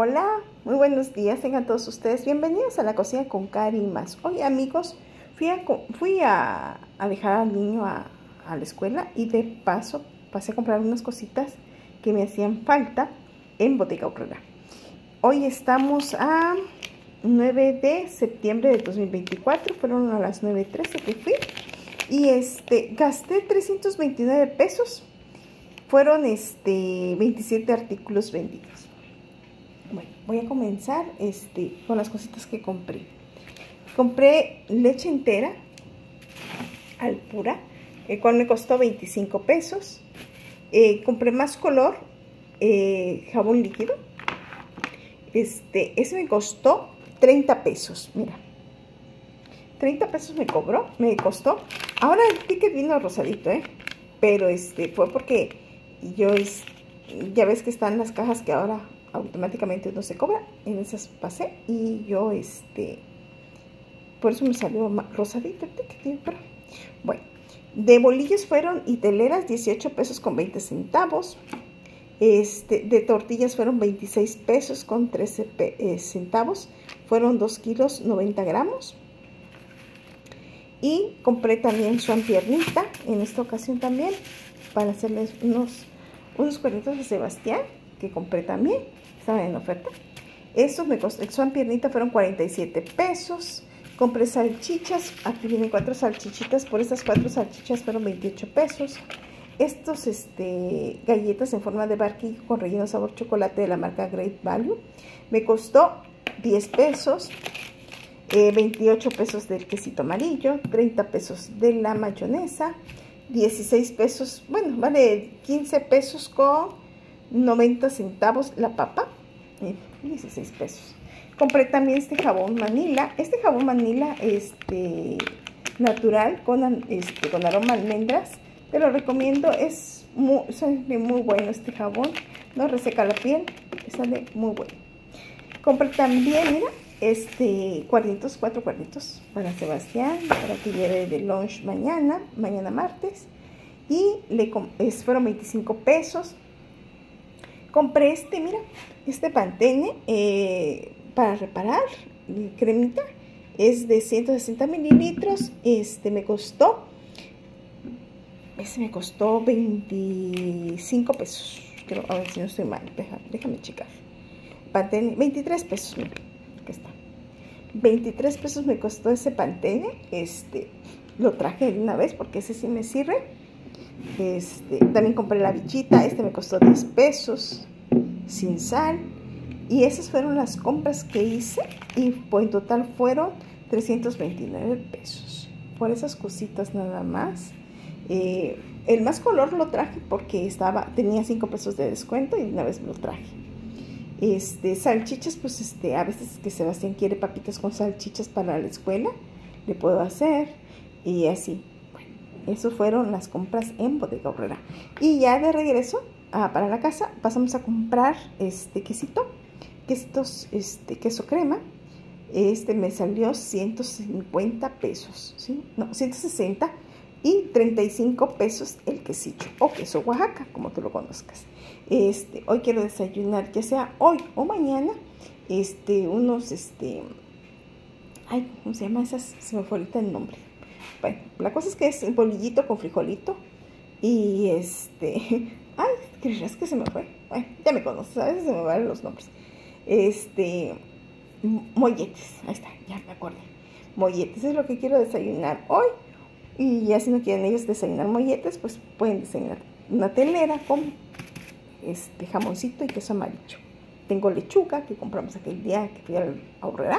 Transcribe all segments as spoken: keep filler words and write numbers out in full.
Hola, muy buenos días, tengan todos ustedes bienvenidos a la cocina con Cari y más. Hoy, amigos, fui a, fui a, a dejar al niño a, a la escuela y de paso pasé a comprar unas cositas que me hacían falta en Bodega Aurrera. Hoy estamos a nueve de septiembre de dos mil veinticuatro, fueron a las nueve trece que fui y este gasté trescientos veintinueve pesos. Fueron este veintisiete artículos vendidos. Bueno, voy a comenzar este, con las cositas que compré. Compré leche entera al pura, el cual me costó veinticinco pesos. Eh, compré más color, eh, jabón líquido. Este, ese me costó treinta pesos, mira. treinta pesos me cobró, me costó. Ahora el ticket vino rosadito, ¿eh? Pero este, fue porque yo, es, ya ves que están las cajas que ahora automáticamente uno se cobra, en esas pasé y yo este por eso me salió rosadito el ticket, pero bueno, de bolillos fueron y teleras dieciocho pesos con veinte centavos, este de tortillas fueron veintiséis pesos con trece centavos, fueron dos kilos noventa gramos. Y compré también su piernita en esta ocasión también para hacerles unos unos cuernitos de Sebastián que compré también, estaban en oferta. Estos me costó, el Swan piernita fueron cuarenta y siete pesos. Compré salchichas, aquí vienen cuatro salchichitas, por estas cuatro salchichas fueron veintiocho pesos. Estos este, galletas en forma de barquillo con relleno sabor chocolate de la marca Great Value, me costó diez pesos. Eh, veintiocho pesos del quesito amarillo, treinta pesos de la mayonesa, dieciséis pesos, bueno, vale quince pesos con noventa centavos la papa, eh, dieciséis pesos. Compré también este jabón Manila, este jabón Manila este, natural con, este, con aroma a almendras, te lo recomiendo, es muy, sale muy bueno este jabón, no reseca la piel, sale muy bueno. Compré también, mira, este cuernitos, cuatro cuernitos para Sebastián, para que lleve de lunch mañana, mañana martes, y le es, fueron veinticinco pesos. Compré este, mira, este Pantene eh, para reparar, cremita, es de ciento sesenta mililitros, este me costó, ese me costó veinticinco pesos, creo, a ver si no estoy mal, déjame, déjame checar, Pantene, veintitrés pesos, mira. Está. veintitrés pesos me costó ese Pantene, este, lo traje de una vez porque ese sí me sirve. Este, también compré la bichita, este me costó diez pesos, sin sal. Y esas fueron las compras que hice y pues, en total fueron trescientos veintinueve pesos. Por esas cositas nada más. Eh, el más color lo traje porque estaba, tenía cinco pesos de descuento y una vez lo traje. Este, salchichas, pues este, a veces que Sebastián quiere papitas con salchichas para la escuela, le puedo hacer y así. Bueno, eso fueron las compras en Bodega Aurrera. Y ya de regreso ah, para la casa pasamos a comprar este quesito, quesitos, este, queso crema. Este me salió ciento cincuenta pesos, ¿sí? No, ciento sesenta y treinta y cinco pesos el quesillo o queso Oaxaca, como tú lo conozcas. Este, hoy quiero desayunar, ya sea hoy o mañana, este, unos, este, ay, ¿cómo se llama esas? Se me fue ahorita el nombre. Bueno, la cosa es que es un bolillito con frijolito y este, ay, ¿creerás que se me fue? Bueno, ya me conoces, a veces se me van los nombres. Este, molletes, ahí está, ya me acordé. Molletes es lo que quiero desayunar hoy. Y ya si no quieren ellos desayunar molletes, pues pueden desayunar una telera con este jamoncito y queso amarillo. Tengo lechuga que compramos aquel día que fui a Aurrera.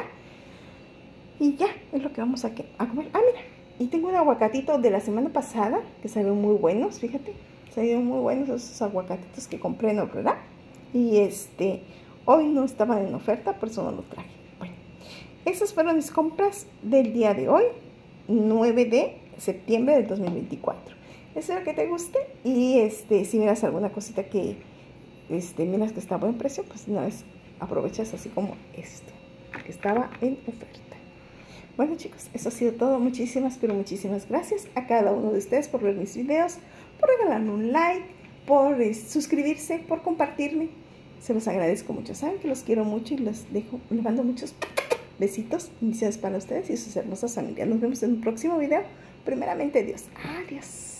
Y ya, es lo que vamos a, a comer. Ah, mira, y tengo un aguacatito de la semana pasada que salieron muy buenos, fíjate. Salieron muy buenos esos aguacatitos que compré en Aurrera. Y este, hoy no estaban en oferta, por eso no los traje. Bueno, esas fueron mis compras del día de hoy, nueve de septiembre del dos mil veinticuatro. Espero que te guste y este, si miras alguna cosita que este, miras que está a buen precio, pues una vez aprovechas así como esto, que estaba en oferta. Bueno chicos, eso ha sido todo. Muchísimas, pero muchísimas gracias a cada uno de ustedes por ver mis videos, por regalarme un like, por eh, suscribirse, por compartirme Se los agradezco mucho. Saben que los quiero mucho y les dejo, les mando muchos besitos, bendiciones para ustedes y sus hermosas familias. Nos vemos en un próximo video. Primeramente Dios. Adiós.